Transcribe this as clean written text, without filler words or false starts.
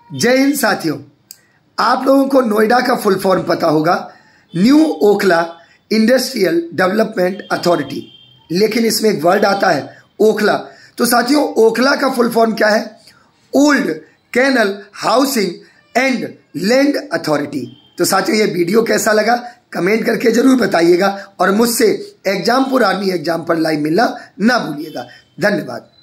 जय हिंद साथियों, आप लोगों को नोएडा का फुल फॉर्म पता होगा, new Okhla industrial development authority, लेकिन इसमें एक वर्ड आता है ओखला। तो साथियों, ओखला का फुल फॉर्म क्या है? Old canal housing and land authority. तो साथियों, ये वीडियो कैसा लगा कमेंट करके जरूर बताइएगा और मुझसे एग्जाम पुर आर्मी एग्जाम पर लाइव मिलना ना भूलिएगा। धन्यवाद।